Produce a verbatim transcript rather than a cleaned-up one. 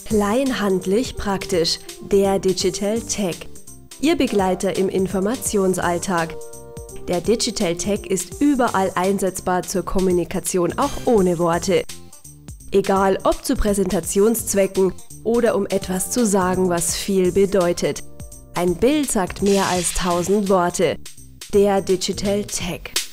Klein, handlich, praktisch. Der Digital Tag. Ihr Begleiter im Informationsalltag. Der Digital Tag ist überall einsetzbar zur Kommunikation, auch ohne Worte. Egal ob zu Präsentationszwecken oder um etwas zu sagen, was viel bedeutet. Ein Bild sagt mehr als tausend Worte. Der Digital Tag.